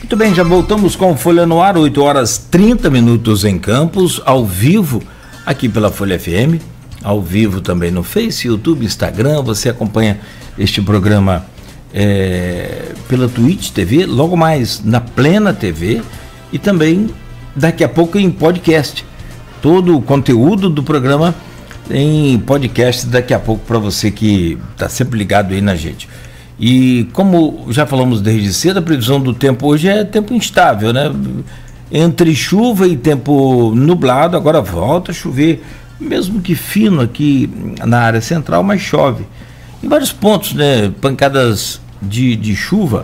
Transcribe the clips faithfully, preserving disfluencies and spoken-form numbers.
Muito bem, já voltamos com o Folha no Ar, oito horas trinta minutos em Campos, ao vivo, aqui pela Folha F M, ao vivo também no Face, YouTube, Instagram. Você acompanha este programa é, pela Twitch T V, logo mais na Plena T V e também daqui a pouco em podcast. Todo o conteúdo do programa em podcast daqui a pouco para você que está sempre ligado aí na gente. E como já falamos desde cedo, a previsão do tempo hoje é tempo instável, né? Entre chuva e tempo nublado, agora volta a chover, mesmo que fino aqui na área central, mas chove. Em vários pontos, né? Pancadas de, de chuva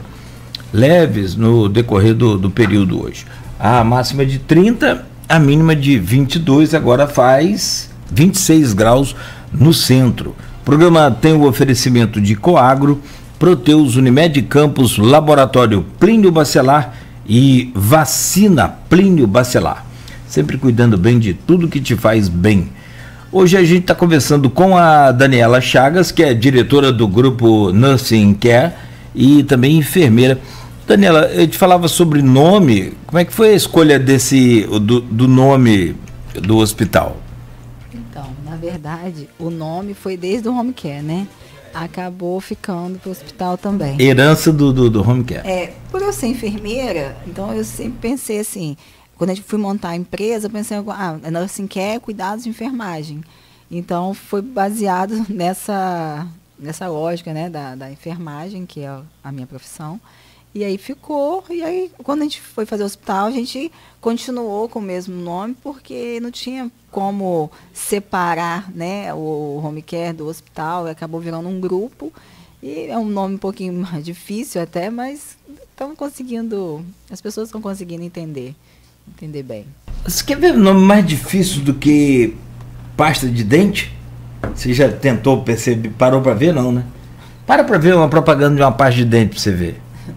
leves no decorrer do, do período hoje. A máxima é de trinta, a mínima de vinte e dois, agora faz vinte e seis graus no centro. O programa tem o oferecimento de Coagro, Proteus, Unimed Campos, Laboratório Plínio Bacelar e Vacina Plínio Bacelar. Sempre cuidando bem de tudo que te faz bem. Hoje a gente está conversando com a Daniela Chagas, que é diretora do grupo Nursing Care e também enfermeira. Daniela, eu te falava sobre nome. Como é que foi a escolha desse, do, do nome do hospital? Então, na verdade, o nome foi desde o home care, né? Acabou ficando para o hospital também. Herança do, do, do home care. É, por eu ser enfermeira, então eu sempre pensei assim, quando a gente fui montar a empresa, eu pensei, ah, Nursing Care, cuidados de enfermagem. Então, foi baseado nessa, nessa lógica, né, da, da enfermagem, que é a minha profissão. E aí ficou, e aí quando a gente foi fazer o hospital, a gente continuou com o mesmo nome, porque não tinha como separar, né, o home care do hospital, acabou virando um grupo, e é um nome um pouquinho mais difícil até, mas estão conseguindo, as pessoas estão conseguindo entender, entender bem. Você quer ver um nome mais difícil do que pasta de dente? Você já tentou perceber, parou para ver? Não, né? Para para ver uma propaganda de uma pasta de dente para você ver.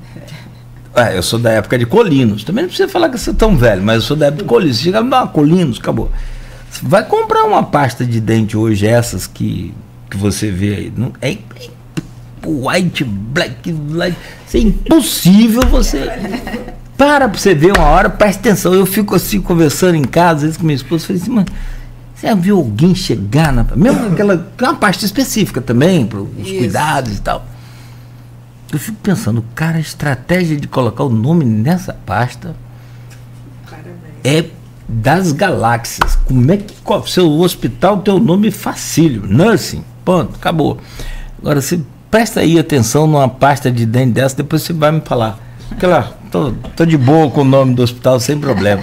Ah, eu sou da época de Colinos. Também não precisa falar que você é tão velho, mas eu sou da época de Colinos. Chega lá, Colinos, acabou. Você vai comprar uma pasta de dente hoje, essas que, que você vê aí. Não, é, é white, black, black. Isso é impossível você. Para pra você ver uma hora, presta atenção. Eu fico assim conversando em casa, às vezes com minha esposa, falei assim, mano, você já viu alguém chegar na. Mesmo aquela. Uma pasta específica também, para os cuidados e tal. Eu fico pensando, cara, a estratégia de colocar o nome nessa pasta Parabéns. É das galáxias. Como é que o seu hospital tem o nome facílio? Nursing, ponto, acabou. Agora, você presta aí atenção numa pasta de dente dessa, depois você vai me falar. Aquela, tô, tô de boa com o nome do hospital, sem problema.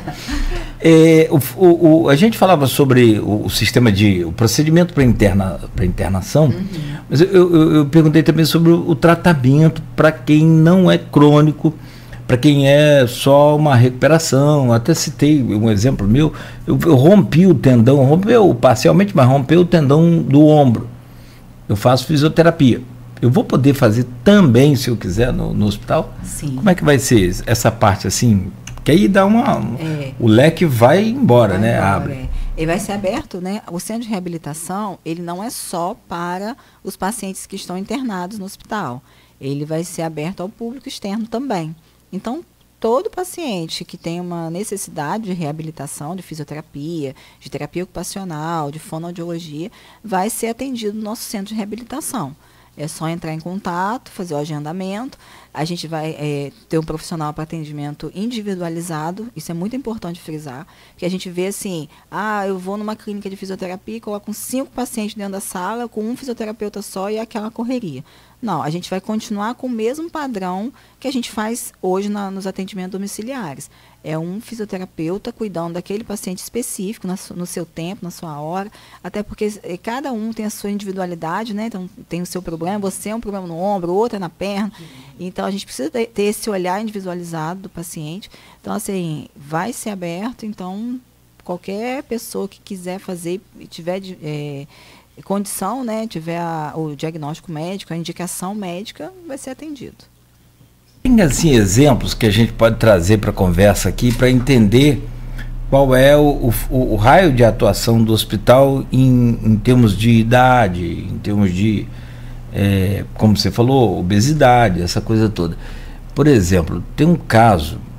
É, o, o, o, a gente falava sobre o, o sistema de, o procedimento para interna, para internação, uhum. Mas eu, eu, eu perguntei também sobre o, o tratamento para quem não é crônico, para quem é só uma recuperação. Até citei um exemplo meu, eu, eu rompi o tendão, rompeu parcialmente, mas rompeu o tendão do ombro. Eu faço fisioterapia. Eu vou poder fazer também, se eu quiser, no, no hospital? Sim. Como é que vai ser essa parte assim? Que aí dá uma. É, o leque vai embora, vai né? Embora, abre. É. Ele vai ser aberto, né? O centro de reabilitação, ele não é só para os pacientes que estão internados no hospital. Ele vai ser aberto ao público externo também. Então, todo paciente que tem uma necessidade de reabilitação, de fisioterapia, de terapia ocupacional, de fonoaudiologia, vai ser atendido no nosso centro de reabilitação. É só entrar em contato, fazer o agendamento. A gente vai é, ter um profissional para atendimento individualizado. Isso é muito importante frisar. Porque a gente vê assim, ah, eu vou numa clínica de fisioterapia e coloco cinco pacientes dentro da sala, com um fisioterapeuta só e aquela correria. Não, a gente vai continuar com o mesmo padrão que a gente faz hoje na, nos atendimentos domiciliares. É um fisioterapeuta cuidando daquele paciente específico, na, no seu tempo, na sua hora, até porque cada um tem a sua individualidade, né? Então, tem o seu problema, você é um problema no ombro, outro é na perna. Então, a gente precisa ter esse olhar individualizado do paciente. Então, assim, vai ser aberto, então, qualquer pessoa que quiser fazer e tiver de, é, condição, né? Tiver a, o diagnóstico médico, a indicação médica, vai ser atendido. Tem assim exemplos que a gente pode trazer para a conversa aqui para entender qual é o, o, o raio de atuação do hospital em, em termos de idade, em termos de, é, como você falou, obesidade, essa coisa toda. Por exemplo, tem um caso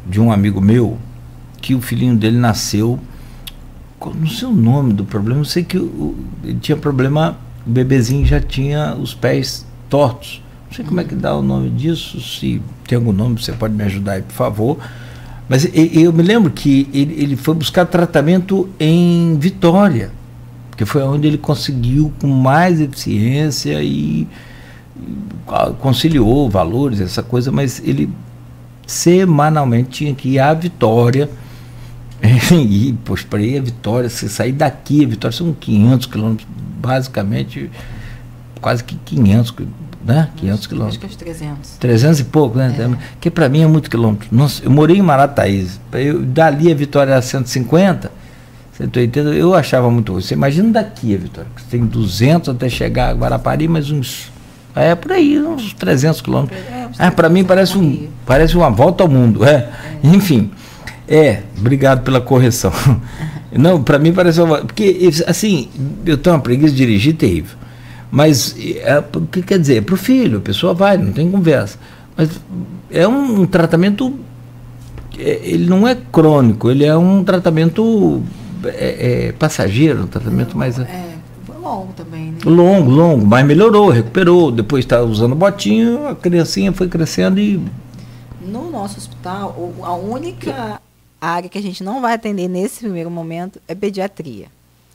de um amigo meu, que o filhinho dele nasceu, não sei o nome do problema, eu sei que o, ele tinha problema, o bebezinho já tinha os pés tortos. Não sei como é que dá o nome disso, se tem algum nome, você pode me ajudar aí, por favor. Mas eu me lembro que ele, ele foi buscar tratamento em Vitória, porque foi onde ele conseguiu com mais eficiência e, e conciliou valores, essa coisa, mas ele semanalmente tinha que ir à Vitória. E, poxa, para ir a Vitória, se sair daqui, a Vitória são quinhentos quilômetros, basicamente, quase que quinhentos, né? quinhentos quilômetros. Acho que é os trezentos. trezentos e pouco, né? É. Que para mim é muito quilômetro. Nossa, eu morei em Marataízes, eu, dali a Vitória era cento e cinquenta, cento e oitenta, eu achava muito ruim. Você imagina daqui a Vitória, que tem duzentos até chegar a Guarapari, mas uns, é por aí, uns trezentos quilômetros. É, ah, para mim parece, um, parece uma volta ao mundo, é. é. Enfim. É, obrigado pela correção. Não, para mim parece uma, porque assim, eu tenho uma preguiça de dirigir terrível. Mas é, o que quer dizer? É para o filho, a pessoa vai, não tem conversa. Mas é um, um tratamento, é, ele não é crônico, ele é um tratamento é, é, passageiro, um tratamento mais... É, longo também, né? Longo, longo, mas melhorou, recuperou, depois está usando botinho, a criancinha foi crescendo e... No nosso hospital, a única... A área que a gente não vai atender nesse primeiro momento é pediatria.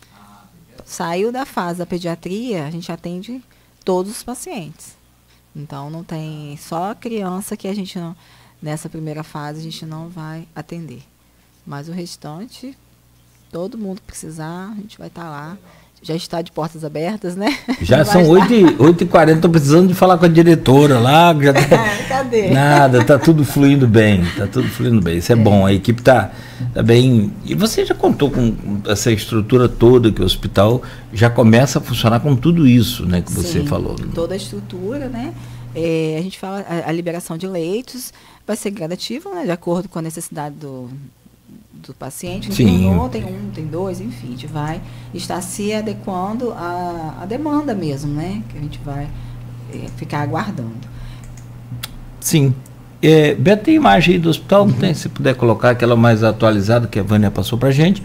Saiu da fase da pediatria, a gente atende todos os pacientes. Então, não tem só a criança que a gente não, nessa primeira fase, a gente não vai atender. Mas o restante, todo mundo que precisar, a gente vai estar lá. Já está de portas abertas, né? Já são oito e quarenta, estou precisando de falar com a diretora lá. Já tá... é, cadê? Nada, está tudo fluindo bem, está tudo fluindo bem, isso é, é. bom, a equipe está tá bem. E você já contou com essa estrutura toda que o hospital já começa a funcionar com tudo isso, né, que você Sim, falou. Toda a estrutura, né? É, a gente fala, a, a liberação de leitos vai ser gradativa, né, de acordo com a necessidade do... do paciente, tem um, tem um, tem dois, enfim, a gente vai estar se adequando à, à demanda mesmo, né? Que a gente vai é, ficar aguardando. Sim. É, Beto, tem imagem aí do hospital? Uhum. Não tem? Se puder colocar aquela mais atualizada que a Vânia passou pra gente.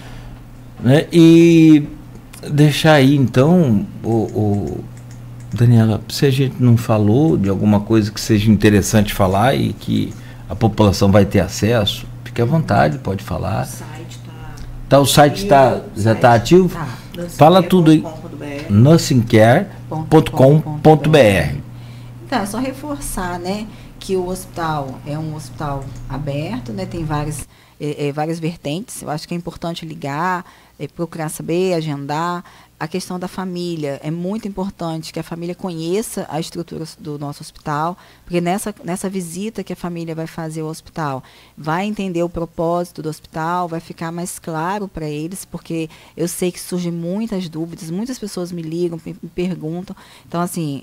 Né? E deixar aí, então, o, o Daniela, se a gente não falou de alguma coisa que seja interessante falar e que a população vai ter acesso, fique à vontade, pode falar. O site está... Tá, o site tá, já está ativo? Tá. Fala tudo aí. nursing care ponto com ponto b r. Então, é só reforçar, né, que o hospital é um hospital aberto, né, tem várias, é, é, várias vertentes. Eu acho que é importante ligar, é, procurar saber, agendar. A questão da família, é muito importante que a família conheça a estrutura do nosso hospital, porque nessa, nessa visita que a família vai fazer ao hospital, vai entender o propósito do hospital, vai ficar mais claro para eles, porque eu sei que surgem muitas dúvidas, muitas pessoas me ligam, me, me perguntam. Então, assim,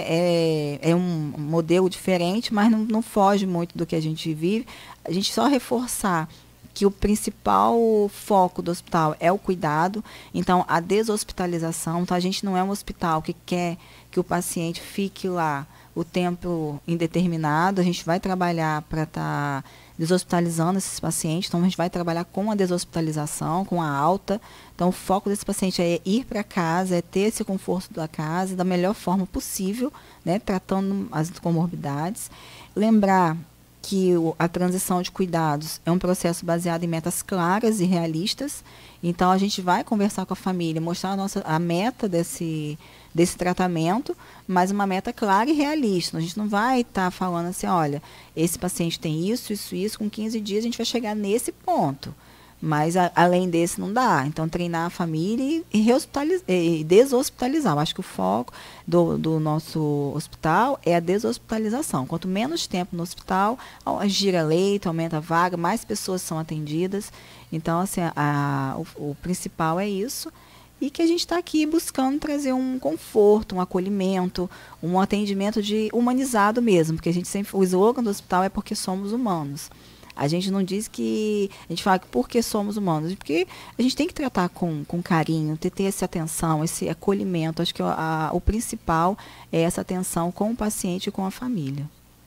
é, é, é um modelo diferente, mas não, não foge muito do que a gente vive. A gente só reforçar que o principal foco do hospital é o cuidado, então a deshospitalização, então a gente não é um hospital que quer que o paciente fique lá o tempo indeterminado, a gente vai trabalhar para estar tá deshospitalizando esses pacientes, então a gente vai trabalhar com a deshospitalização, com a alta, então o foco desse paciente é ir para casa, é ter esse conforto da casa da melhor forma possível, né, tratando as comorbidades. Lembrar que o, a transição de cuidados é um processo baseado em metas claras e realistas. Então, a gente vai conversar com a família, mostrar a, nossa, a meta desse, desse tratamento, mas uma meta clara e realista. A gente não vai estar tá falando assim, olha, esse paciente tem isso, isso, isso, com quinze dias a gente vai chegar nesse ponto. Mas, a, além desse, não dá. Então, treinar a família e, e, e deshospitalizar. Eu acho que o foco do, do nosso hospital é a deshospitalização. Quanto menos tempo no hospital, gira leito, aumenta a vaga, mais pessoas são atendidas. Então, assim, a, a, o, o principal é isso. E que a gente está aqui buscando trazer um conforto, um acolhimento, um atendimento de humanizado mesmo. Porque a gente sempre, o slogan do hospital é porque somos humanos. A gente não diz que... A gente fala que porque somos humanos. Porque a gente tem que tratar com, com carinho, ter, ter essa atenção, esse acolhimento. Acho que a, a, o principal é essa atenção com o paciente e com a família.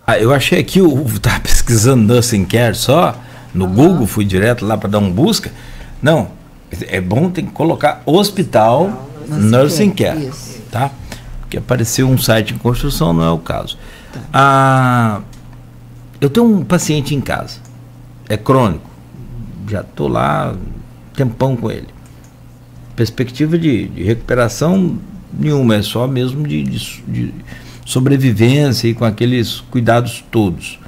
Ah, eu achei aqui, eu estava pesquisando Nursing Care só, no uhum. Google, fui direto lá para dar uma busca. Não, é bom, tem que colocar hospital Nursing, Nursing Care, Care tá? Porque apareceu um site em construção, não é o caso. Tá. Ah, eu tenho um paciente em casa, é crônico, já estou lá tempão com ele. Perspectiva de, de recuperação nenhuma, é só mesmo de, de, de sobrevivência e com aqueles cuidados todos.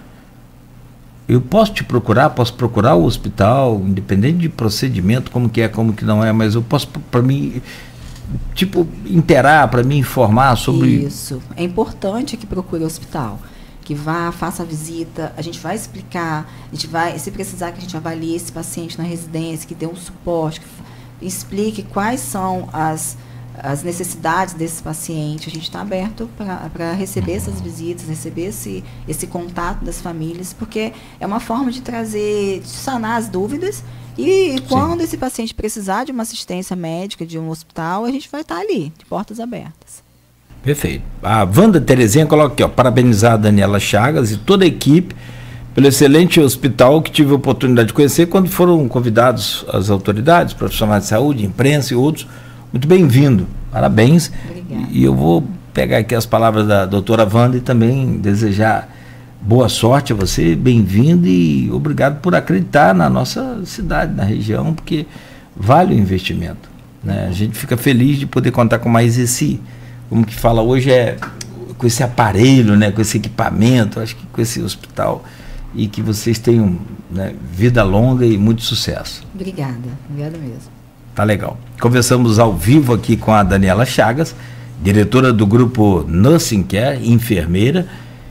Eu posso te procurar, posso procurar o hospital, independente de procedimento, como que é, como que não é, mas eu posso, para mim, tipo, interar, para me informar sobre... Isso, é importante que procure o hospital, que vá, faça a visita, a gente vai explicar, a gente vai, se precisar que a gente avalie esse paciente na residência, que dê um suporte, que explique quais são as... as necessidades desse paciente. A gente está aberto para receber essas visitas, receber esse, esse contato das famílias, porque é uma forma de trazer, de sanar as dúvidas, e quando Sim. esse paciente precisar de uma assistência médica, de um hospital, a gente vai estar ali, de portas abertas. Perfeito. A Wanda Terezinha coloca aqui, ó, parabenizar a Daniela Chagas e toda a equipe pelo excelente hospital que tive a oportunidade de conhecer quando foram convidados as autoridades, profissionais de saúde, imprensa e outros. Muito bem-vindo, parabéns. Obrigada. E eu vou pegar aqui as palavras da doutora Wanda e também desejar boa sorte a você, bem-vindo e obrigado por acreditar na nossa cidade, na região, porque vale o investimento, né? A gente fica feliz de poder contar com mais esse, como que fala hoje, é com esse aparelho, né, com esse equipamento, acho que com esse hospital, e que vocês tenham, né, vida longa e muito sucesso. Obrigada, obrigada mesmo. Tá legal. Conversamos ao vivo aqui com a Daniela Chagas, diretora do grupo Nursing Care, enfermeira,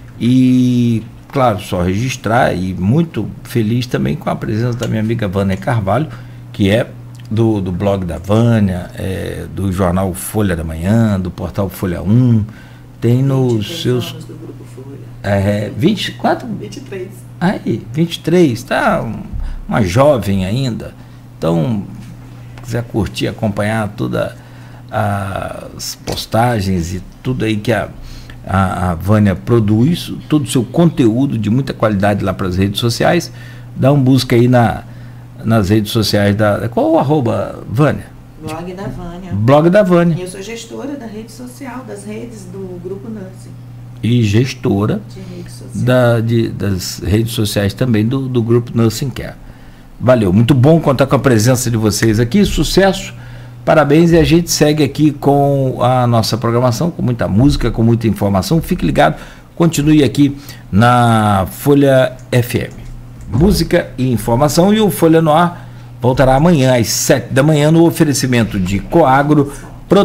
e, claro, só registrar, e muito feliz também com a presença da minha amiga Vânia Carvalho, que é do, do blog da Vânia, é, do jornal Folha da Manhã, do portal Folha um, tem nos seus... do grupo Folha. É, vinte e quatro? vinte e três. Aí, vinte e três, tá um, uma jovem ainda, então... quiser curtir, acompanhar todas as postagens e tudo aí que a, a, a Vânia produz, todo o seu conteúdo de muita qualidade lá para as redes sociais, dá um busca aí na, nas redes sociais da... Qual o arroba, Vânia? Blog da Vânia. Blog da Vânia. E eu sou gestora da rede social, das redes do Grupo Nursing. E gestora de rede social. Da, de, das redes sociais também do, do Grupo Nursing Care. Valeu, muito bom contar com a presença de vocês aqui, sucesso, parabéns, e a gente segue aqui com a nossa programação, com muita música, com muita informação. Fique ligado, continue aqui na Folha F M. Música e informação, e o Folha no Ar voltará amanhã às sete da manhã no oferecimento de Coagro,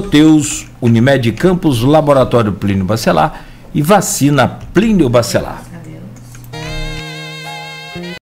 Proteus, Unimed Campos, Laboratório Plínio Bacelar e Vacina Plínio Bacelar.